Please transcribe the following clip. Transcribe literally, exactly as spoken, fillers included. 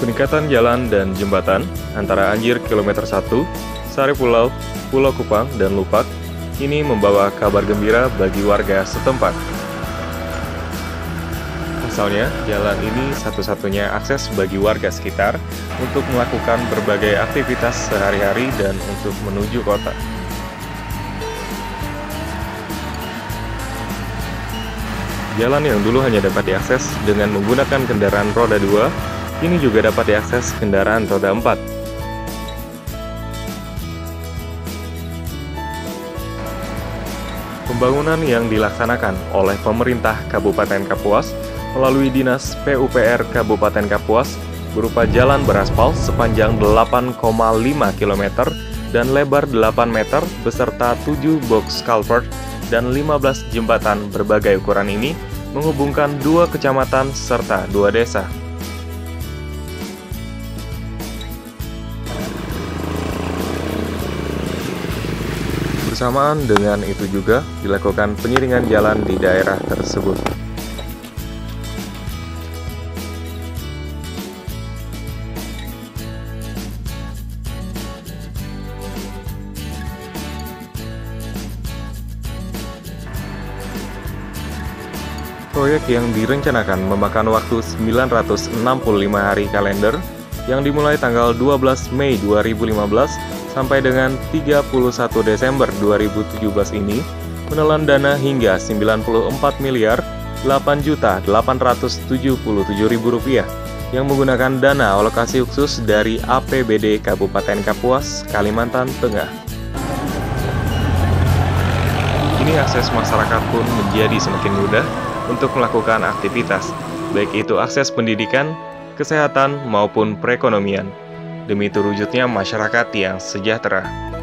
Peningkatan jalan dan jembatan antara Anjir Kilometer satu, Sari Pulau, Pulau Kupang, dan Lupak ini membawa kabar gembira bagi warga setempat. Pasalnya, jalan ini satu-satunya akses bagi warga sekitar untuk melakukan berbagai aktivitas sehari-hari dan untuk menuju kota. Jalan yang dulu hanya dapat diakses dengan menggunakan kendaraan roda dua, kini juga dapat diakses kendaraan roda empat. Pembangunan yang dilaksanakan oleh pemerintah Kabupaten Kapuas melalui Dinas P U P R Kabupaten Kapuas berupa jalan beraspal sepanjang delapan koma lima kilometer dan lebar delapan meter beserta tujuh box culvert dan lima belas jembatan berbagai ukuran ini menghubungkan dua kecamatan serta dua desa. Bersamaan dengan itu juga dilakukan penyiringan jalan di daerah tersebut. Proyek yang direncanakan memakan waktu sembilan ratus enam puluh lima hari kalender yang dimulai tanggal dua belas Mei dua ribu lima belas sampai dengan tiga puluh satu Desember dua ribu tujuh belas ini menelan dana hingga sembilan puluh empat miliar delapan juta delapan ratus tujuh puluh tujuh ribu rupiah yang menggunakan dana alokasi khusus dari A P B D Kabupaten Kapuas, Kalimantan Tengah. Kini akses masyarakat pun menjadi semakin mudah untuk melakukan aktivitas, baik itu akses pendidikan, kesehatan, maupun perekonomian, demi terwujudnya masyarakat yang sejahtera.